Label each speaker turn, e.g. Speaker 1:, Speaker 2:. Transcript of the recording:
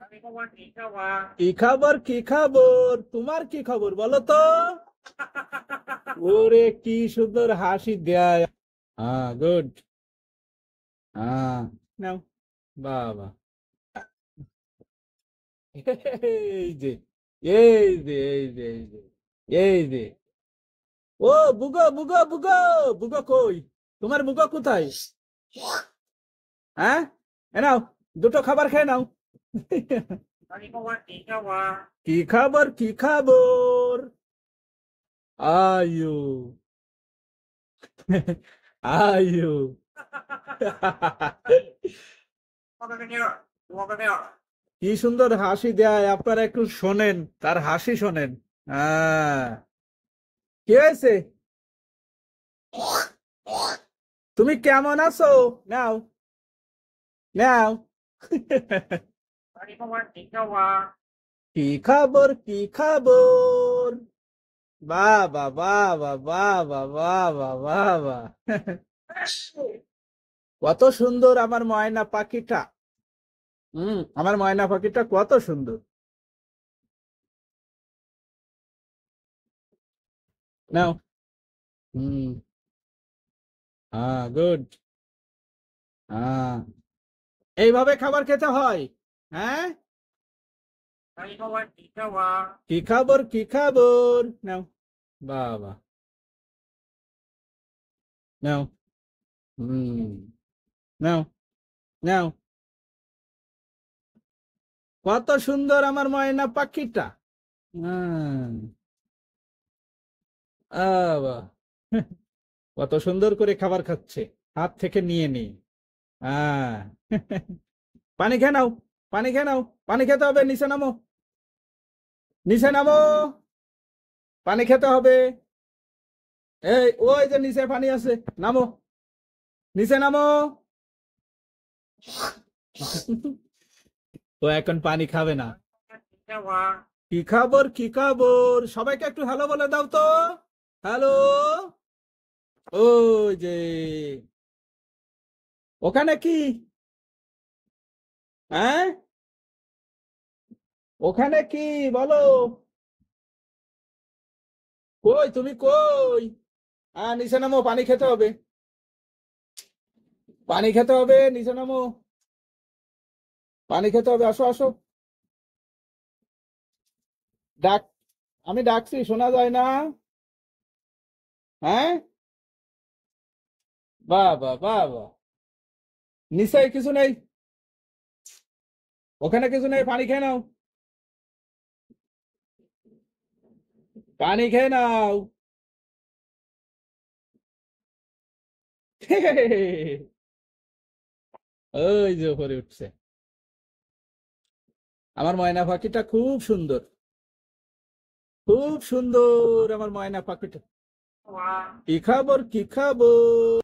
Speaker 1: কি খবর কি খবর, তোমার কি খবর বলো তো? ওরে কি সুন্দর হাসি দেয়। হ্যাঁ, গুড। হ্যাঁ, নাও। বাবা, এই যে এই যে এই যে এই যে এই যে ও, বুগো বুগো বুগো, বুগো কই? তোমার বুগো কোথায়? হ্যাঁ, এ নাও, দুটো খাবার খেয়ে নাও। কি খবর কি খবর? আয়ু, আয়ু। কি সুন্দর হাসি দেয়, আপনারা একটু শোনেন, তার হাসি শোনেন। হ্যাঁ, কি হয়েছে? তুমি কেমন আছো? নাও, নাও। কি খবর কি খবর? বাবা বাবা বাবা বাবা বাবা। কত সুন্দর আমার ময়না পাখিটা। আমার ময়না পাখিটা কত সুন্দর। নাও। হুম। হ্যাঁ, গুড। হ্যাঁ, এইভাবে খাবার খেতে হয়। হ্যাঁ, কি খবর কি খবর? নাও, বাবা, নাও। হুম, নাও, নাও। কত সুন্দর আমার ময়না পাখিটা। হুম, আবা, কত সুন্দর করে খাবার খাচ্ছে, হাত থেকে নিয়ে নি। হ্যাঁ। পানি খেয়ে নাও, পানি খেয়ে নাও। পানি খেতে হবে, নিচে নামো, নিচে নামো। পানি খেতে হবে। এই, ওই যে নিচে পানি আছে, নামো, নিচে নামো। ও এখন পানি খাবে না। কি খবর কি খবর, সবাইকে একটু হ্যালো বলে দাও তো। হ্যালো। ওই যে, ওখানে কি? হ্যাঁ, ওখানে কি বলো? কই তুমি কই? নিচে নামো, পানি খেতে হবে, পানি খেতে হবে, নিচে নামো, পানি খেতে হবে, আসো আসো। ডাক, আমি ডাকছি, শোনা যায় না? হ্যাঁ, বাবা বাবা, নিচে কিছু নেই, ওখানে কিছু নেই, পানি খেয়ে নাও, পানি খেয়ে নাও। ওই যে উপরে উঠছে, আমার ময়না পাখিটা খুব সুন্দর, খুব সুন্দর আমার ময়না পাখিটা। কি খবর কি খবর?